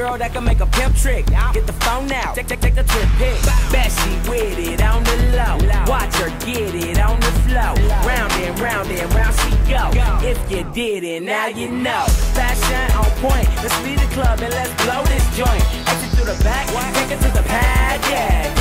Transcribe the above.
girl that can make a pimp trick. Get the phone out, take a trip pic. Bet she with it on the low. Watch her get it on the flow. Round and round and round she go. If you didn't, now you know. Fashion on point. Let's leave the club and let's blow this joint. Exit through the back, take it to the pad, yeah.